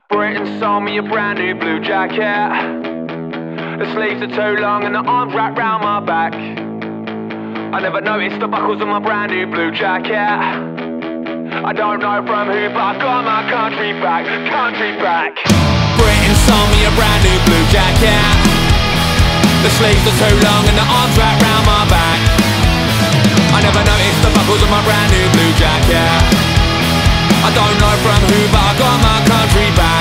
Britain sold me a brand new blue jacket. The sleeves are too long and the arms wrapped round my back. I never noticed the buckles on my brand new blue jacket. I don't know from who, but I got my country back, country back. Britain sold me a brand new blue jacket. The sleeves are too long and the arms wrapped round my back. I never noticed the buckles on my brand new blue jacket. I don't know from who, but I got my country back.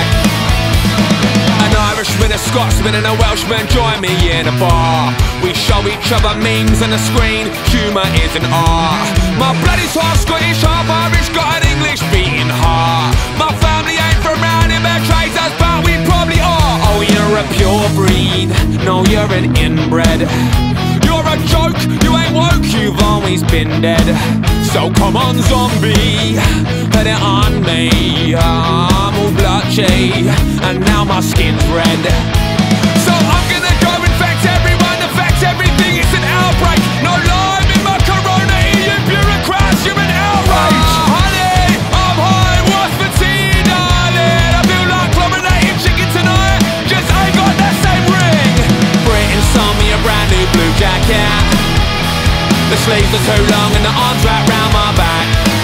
An Irishman, a Scotsman and a Welshman join me in a bar. We show each other memes on the screen, humour is an art. My blood is half Scottish, half Irish, got an English beating heart. My family ain't from round here, betrays us, but we probably are. Oh, you're a pure breed, no, you're an inbred. You're a joke, you ain't woke, you've always been dead. So come on zombie, put it on me. I'm all blotchy, and now my skin's red. So I'm gonna go infect everyone, affect everything, it's an outbreak. No lime in my corona, you bureaucrats, you're an outrage. Honey, I'm high, what's for tea, darling? I feel like chlorinated chicken tonight, just ain't got that same ring. Britain sold me a brand new blue jacket. The sleeves are too long and the arms wrapped round my back.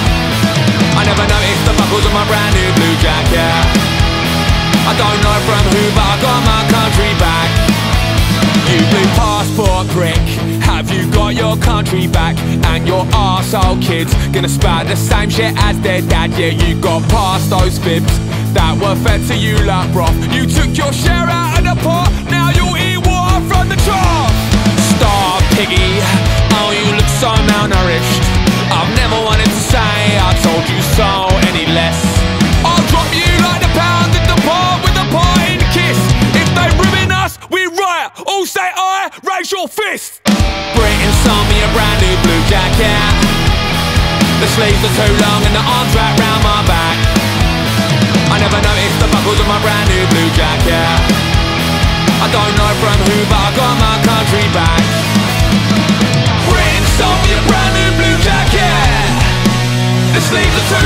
I never noticed the buckles on my brand new blue jacket. I don't know from who, but I got my country back. You blue passport prick, have you got your country back? And your arsehole kids gonna spout the same shit as their dad. Yeah, you got past those fibs that were fed to you like broth. You took your share out of the pot, now you'll eat water from the trough. Star piggy, oh you look so malnourished. I've never wanted to say I told you so any less. I'll drop you like the pound at the bar with a parting kiss. If they ruin us, we riot, all say I, raise your fist. Britain sold me a brand new blue jacket. The sleeves are too long and the arms wrapped round my back. I never noticed the buckles on my brand new blue jacket. I don't know from who, but I got my country back. Britain sold me a brand new blue jacket. The sleeves are too